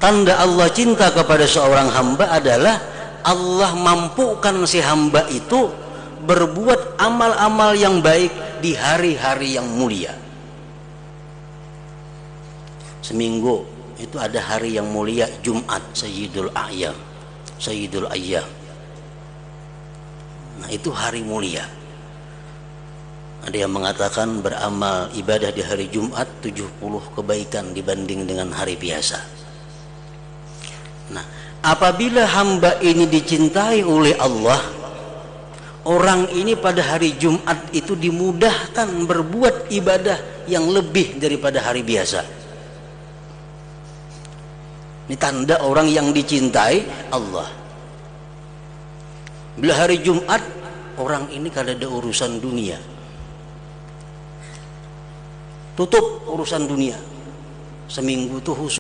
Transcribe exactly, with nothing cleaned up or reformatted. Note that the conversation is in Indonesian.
tanda Allah cinta kepada seorang hamba adalah Allah mampukan si hamba itu berbuat amal-amal yang baik di hari-hari yang mulia. Seminggu itu ada hari yang mulia, Jumat, Sayyidul Ayyam, Sayyidul Ayyam. Nah, itu hari mulia. Ada yang mengatakan beramal ibadah di hari Jumat tujuh puluh kebaikan dibanding dengan hari biasa. Nah, apabila hamba ini dicintai oleh Allah, orang ini pada hari Jumat itu dimudahkan berbuat ibadah yang lebih daripada hari biasa. Ini tanda orang yang dicintai Allah. Bila hari Jumat, orang ini kada ada urusan dunia, tutup urusan dunia, seminggu itu khusus